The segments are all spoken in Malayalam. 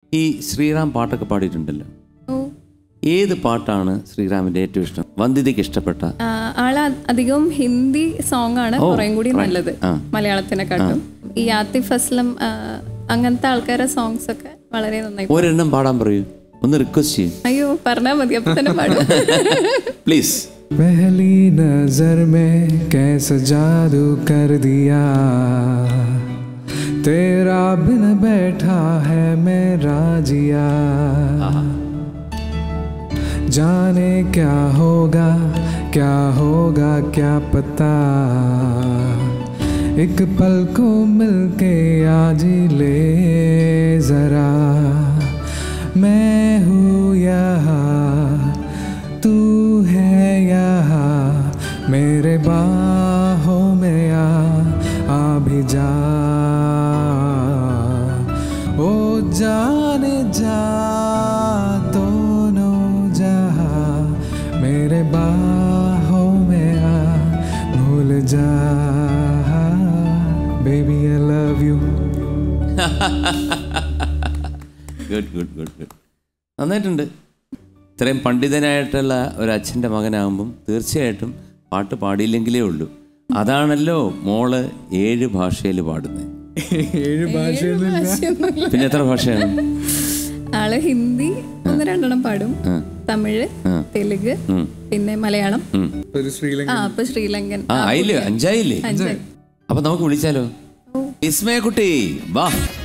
ഈ ശ്രീറാം പാട്ടൊക്കെ പാടിയിട്ടുണ്ടല്ലോ. ഏത് പാട്ടാണ് ശ്രീറാമിന്റെ ഏറ്റവും ഇഷ്ടം? വന്ദിതയ്ക്ക് ഇഷ്ടപ്പെട്ട ആള് അധികവും ഹിന്ദി സോങ് ആണ് കുറേം കൂടി നല്ലത് മലയാളത്തിനെക്കാട്ടും. ഈ ആതിഫ് അസ്ലം അങ്ങനത്തെ ആൾക്കാരുടെ സോങ്സ് ഒക്കെ വളരെ നന്നായി. ഒരെണ്ണം പാടാൻ പറയൂ, ഒന്ന് റിക്വസ്റ്റ് ചെയ്യും. അയ്യോ പറഞ്ഞാൽ മതി, അപ്പൊ തന്നെ പാടും. പ്ലീസ്. पहली नजर में कैसा जादू कर दिया, तेरा बिन बैठा है मेरा जिया, जाने क्या होगा क्या पता, एक पल को मिलके आज ले जरा, मैं हूँ यहाँ तू है यहाँ, मेरे बाहों में आ भी जा, ओ जाने जा दोनों जहाँ, मेरे बाहों में आ भूल जा, baby I love you. Good good good good. നന്നായിട്ടുണ്ട്. ഇത്രയും പണ്ഡിതനായിട്ടുള്ള ഒരു അച്ഛൻ്റെ മകനാകുമ്പം തീർച്ചയായിട്ടും പാട്ട് പാടിയില്ലെങ്കിലേ ഉള്ളൂ. അതാണല്ലോ മോള് 7 ഭാഷയിൽ പാടുന്നത്. 7 ഭാഷയൊന്നുമില്ല. പിന്നെ എത്ര ഭാഷയാണ്? ആള് ഹിന്ദി 1-2 പാടും, തമിഴ്, തെലുങ്ക്, പിന്നെ മലയാളം, അപ്പൊ ശ്രീലങ്കൻ. ആയില്ലേ? 5 ആയില്ലേ? അപ്പൊ നമുക്ക് വിളിച്ചാലോ? വിസ്മയക്കുട്ടി വാ.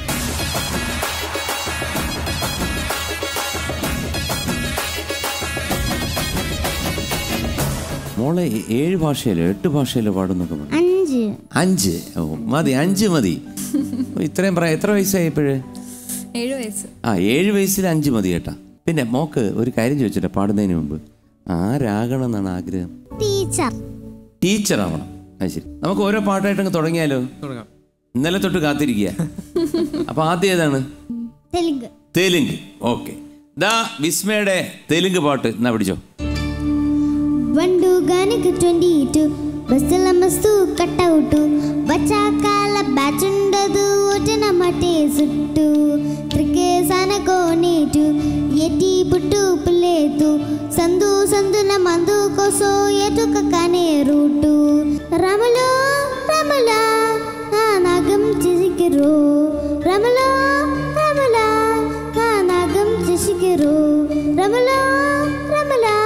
മോളെ 7 ഭാഷയിലോ 8 ഭാഷയിലോ പാടുന്നൊക്കെ? 5. ഓ മതി, 5 മതി. ഇത്രയും പറയാം. എത്ര വയസ്സായി ഇപ്പോഴേ? 7 വയസ്സ്. 7 വയസ്സിൽ 5 മതി കേട്ടാ. പിന്നെ മോക്ക് ഒരു കാര്യം ചോദിച്ചിട്ട് പാടുന്നതിന് മുമ്പ് ആരാകണം എന്നാണ് ആഗ്രഹം? ടീച്ചർ ആവണം. അത് ശരി. നമുക്ക് ഓരോ പാട്ടായിട്ടങ്ങ് തുടങ്ങിയാലോ? ഇന്നലെ തൊട്ട് കാത്തിരിക്കുക. അപ്പൊ ആദ്യം ഏതാണ്? തെലുങ്ക്. ഓക്കെ, ദാ വിസ്മയുടെ തെലുങ്ക് പാട്ട് എന്നാ പിടിച്ചോ. వండు గానికి 22 బస్సుల మస్తు కట్అవుట్ బచాకాల బ్యాచ్ ఉండదు ఓటన మటే సుట్టు త్రికేసాన కోనేటు ఎటి బుట్టు పులేతు సందు సందున మందు కోసో ఎటుక కనే రూటు రమలో రమలా నా నాగం చిసికిరో రమలో రమలా నా నాగం చిసికిరో రమలో రమలా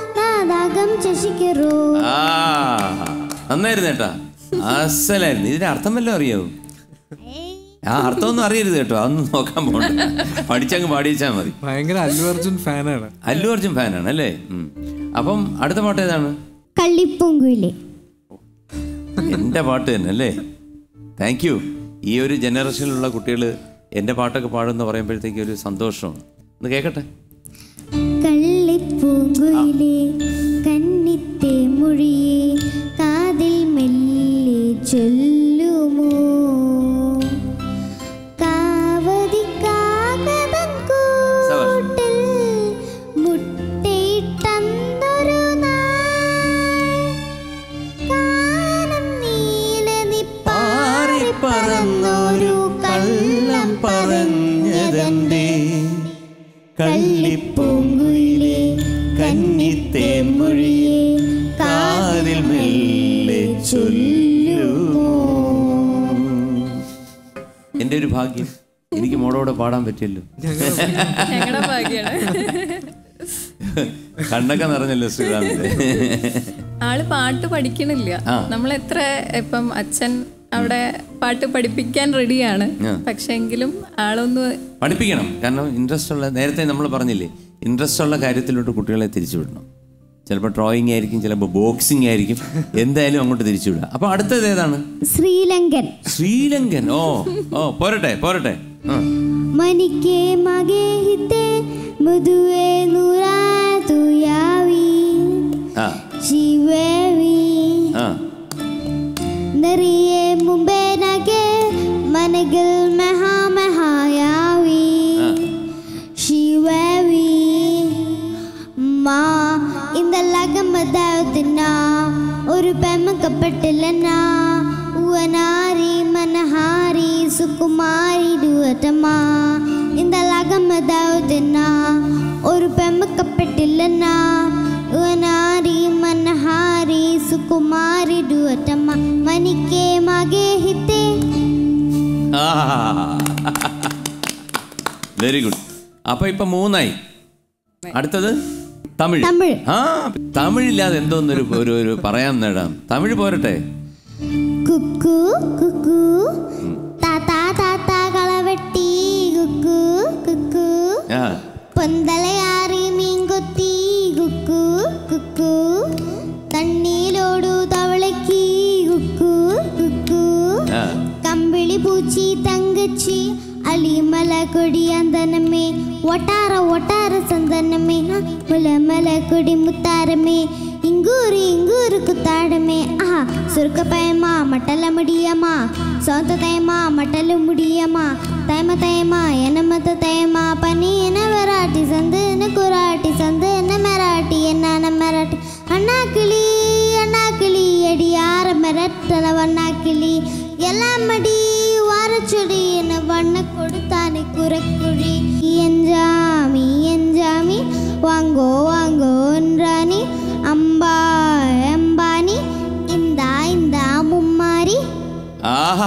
നന്നായിരുന്നു കേട്ടാ, അസലായിരുന്നു. ഇതിന്റെ അർത്ഥം വല്ലതും അറിയാവോ? ആ അർത്ഥമൊന്നും അറിയരുത് കേട്ടോ, അതൊന്നും നോക്കാൻ പോകണ്ട, പഠിച്ചങ്ങ് പാടിച്ചാൽ മതി. ഭയങ്കര അല്ലു അർജുൻ ഫാനാണ്. അല്ലു അർജുൻ ഫാനാണ് അല്ലേ? അപ്പം അടുത്ത പാട്ട് ഏതാണ്? കള്ളിപ്പൂങ്കുയിലെ. എൻ്റെ പാട്ട് തന്നെ അല്ലേ? Thank you. ഈ ഒരു ജനറേഷനിലുള്ള കുട്ടികൾ എൻ്റെ പാട്ടൊക്കെ പാടുമെന്ന് പറയുമ്പോഴത്തേക്ക് ഒരു സന്തോഷമാണ്. ഒന്ന് കേൾക്കട്ടെ. കള്ളിപ്പൂങ്കുയിലെ കന്നിത്തെ മൊഴിയെ കാതിൽ മെല്ലെ ചൊല്ലുമോ, കാവതി കാകതൻ കൂട്ടിൽ മുട്ടയിട്ടന്നൊരു നാൾ, കാനം നീലനി പാറി പറന്നൊരു കള്ളം പറഞ്ഞതെന്തേ, കള്ളിപ്പൂങ്കുയിലെ കന്നിത്തേൻ മൊഴിയെ കാതിൽ മെല്ലെ ചൊല്ലുമോ. എൻ്റെ ഒരു ഭാഗ്യം, എനിക്ക് മോളോടെ പാടാൻ പറ്റിയല്ലോ. ഞങ്ങളുടെ ഭാഗ്യാണ്. കണ്ണൊക്കെ നിറഞ്ഞല്ലോ ശ്രീറാമിന്റെ. ആള് പാട്ട് പഠിക്കണില്ല. നമ്മൾ എത്ര ഇപ്പം അച്ഛൻ അവിടെ പാട്ട് പഠിപ്പിക്കാൻ റെഡിയാണ്, പക്ഷെ എങ്കിലും ആളൊന്ന് പഠിപ്പിക്കണം. കാരണം ഇൻട്രസ്റ്റ് ഉള്ള, നേരത്തെ നമ്മൾ പറഞ്ഞില്ലേ, ഇൻട്രസ്റ്റ് ഉള്ള കാര്യത്തിലോട്ട് കുട്ടികളെ തിരിച്ചു വിടണം. ചിലപ്പോൾ ഡ്രോയിങ് ആയിരിക്കും, ചിലപ്പോൾ ബോക്സിംഗ് ആയിരിക്കും, എന്തായാലും അങ്ങോട്ട് തിരിച്ചു വിടുക. അപ്പൊ അടുത്തത് ഏതാണ്? ശ്രീലങ്കൻ. ഓ ഓ പോരട്ടെ പോരട്ടെ. മനിക്കേ മഗേ ഹിതേ മധുവേ നൂരാ തുയാവി ശിവേവി നരിയേ മുംബൈ നഗേ മനഗൽ മഹാ മഹായാവി ശിവേവി മാ ഇന്ദലഗമദാവതിന ഒരു പെമക്കപ്പെട്ടില്ലനാ ഉവനാരി മനഹാരി സുകുമാരി duatama indalaga ഗമദൗദന ഒരു പെമ്മക്കപ്പെട്ടില്ലന ഉനാരി മനഹാരി സുകുമാരി ഡുവറ്റമ്മ മനിക്കേ മകേ ഹിത്തേ. Very good. അപ്പൊ ഇപ്പൊ 3 അടുത്തത് തമിഴ്. തമിഴില്ലാതെ എന്തോന്നൊരു ഒരു പറയാൻ നേടാം. തമിഴ് പോരട്ടെ. കുക്കു കുക്കു താത്താ താത്താ കളവെട്ടി കുക്കു കുക്കു പൊന്തലയാറി മീൻകൊത്തി കുക്കു കുക്കു തണ്ണീലോടു തവളക്കി കുക്കു കുക്കു കമ്പിളി പൂച്ചി തങ്കച്ചി അലിമല കൊടി അന്തനമേ ഒട്ടാര ഒട്ടാര സന്തനമേ മുലമല കൊടി മുത്താരമേ ഇങ്കൂറി ഇങ്കൂറ് കുത്താടമേ. ആഹാ സുർക്ക പയമ്മ മട്ടല മുടിയമ്മ സോത്ത തേമ മട്ടല മുടിയമ്മ തേമ തേമ എനമത്ത തേമ പനി എന വെറാട്ടി സന്തന കുറാട്ടി സന്തന മെറാട്ടി എന്നാന മെറാട്ടി അണ്ണാക്കിളി അണ്ണാക്കിളി അടിയാറ മെരട്ടല വണ്ണാക്കിളി എല്ലാം മടി വാരച്ചൊടി എന്ന വണ്ണ കൊടുത്താനെ കുരക്കുഴി. എൻജാമി എൻജാമി വാങ്ങോ വാങ്ങോ റാണി അമ്പാ അമ്പാനി ഇന്താ ഇന്താ മുമ്മാരി. ആഹാ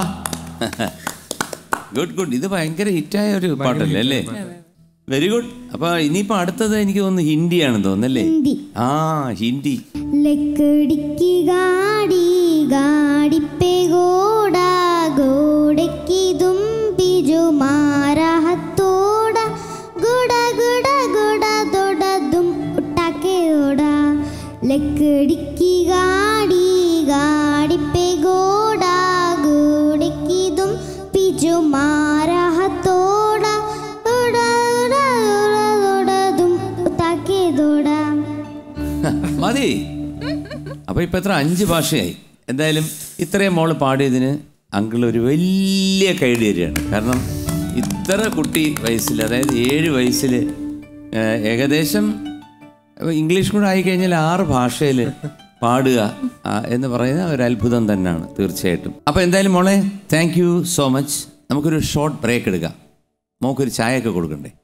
ഗുഡ് ഗുഡ്. ഇത് ഭയങ്കര ഹിറ്റായ ഒരു പാട്ടല്ലേ അല്ലേ? Very good. അപ്പൊ ഇനിയിപ്പോ അടുത്തത് എനിക്ക് തോന്നുന്നു ഹിന്ദിയാണെന്ന് തോന്നുന്നല്ലേ? ആ ഹിന്ദി. ലക്കടിക്ക് ഗാഡി ഗാഡി പേ ഗോഡാ ഗോഡയ്ക്ക് തുമ്പി ജോ മാരാ ഹത്തോട ഗോഡ ഗോഡ ഗോഡ ദോഡ ദും ഉട്ടാക്കെ ഓട. ലക്കടിക്ക് ഗാഡി ഗാഡി പേ ഗോഡാ ഗോഡയ്ക്ക് തുമ്പി ജോ മാരാ ഹത്തോട ദോഡ ദോഡ ദോഡ ദും ഉട്ടാക്കെ ദോഡ. മതി. അപ്പൊ ഇപ്പൊ എത്ര 5 ഭാഷയായി. എന്തായാലും ഇത്രയും മോള് പാടിയതിന് അങ്കിൾ ഒരു വലിയ കൈഡി തരികയാണ്. കാരണം ഇത്ര കുട്ടി വയസ്സിൽ, അതായത് 7 വയസ്സിൽ ഏകദേശം ഇംഗ്ലീഷ് കൂടെ ആയിക്കഴിഞ്ഞാൽ 6 ഭാഷയിൽ പാടുക എന്ന് പറയുന്ന ഒരു അത്ഭുതം തന്നെയാണ് തീർച്ചയായിട്ടും. അപ്പോൾ എന്തായാലും മോളെ താങ്ക് യു സോ മച്ച്. നമുക്കൊരു ഷോർട്ട് ബ്രേക്ക് എടുക്കാം. മോക്കൊരു ചായയൊക്കെ കൊടുക്കണ്ടേ?